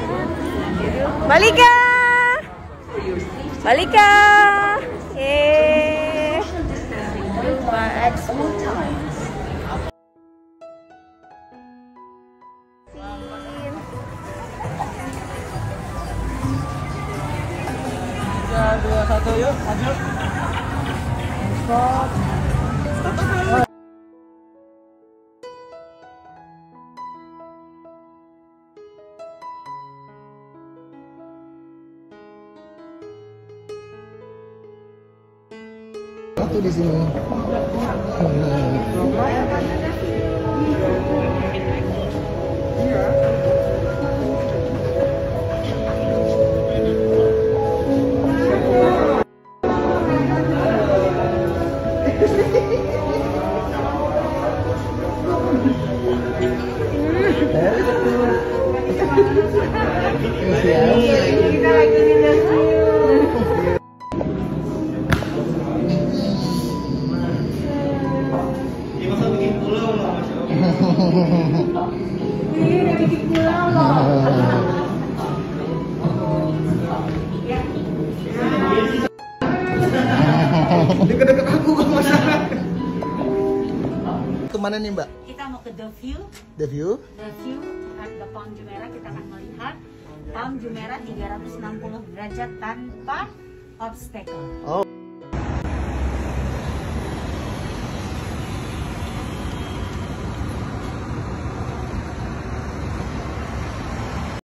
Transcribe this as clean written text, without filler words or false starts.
Malika. Malika. Tiga, dua, satu, yuk, lanjut. Stop. Satu di sini. Kita lagi di Masa bikin pulau loh, Masya Allah. Ini bikin pulau loh. Deket-deket aku kok masalah. Kemana nih Mbak? Kita mau ke The View. The View? The View harga Palm Jumeirah, kita akan melihat Palm Jumeirah 360 derajat tanpa obstacle. Oh.